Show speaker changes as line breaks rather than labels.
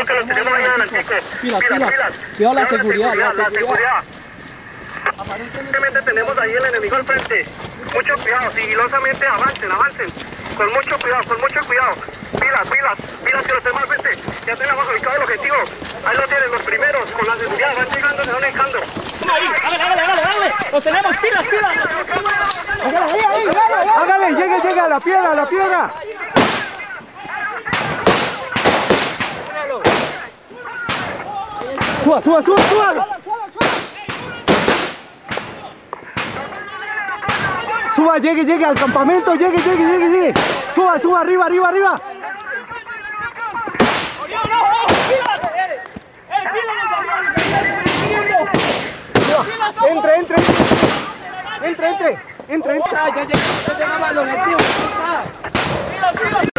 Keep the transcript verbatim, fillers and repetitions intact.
enemigo que lo tenemos ahí adelantico.
Pilas, pilas. Cuidado la seguridad, la seguridad.
Aparentemente tenemos ahí el enemigo al frente. Mucho cuidado, sigilosamente avancen, avancen. Con mucho cuidado, con mucho cuidado. Pilas, pilas, pilas que los tenemos al frente. Ya tenemos ubicado el objetivo. Ahí lo tienen los primeros, con la seguridad, van llegando, se van ubicando.
Ahí, hágale, hágale, hágale, hágale. Los tenemos, pilas, pilas.
Hágale, ahí, ahí, hágale, llegue, llegue a la piedra, a la piedra. Suba, suba, suba, suba. Suba, llegue, llegue al campamento, llegue, llegue, llegue, llegue. Suba, suba, arriba, arriba, arriba. Entre, entre, entre, entre, entre, entre.
Ya llegamos al objetivo.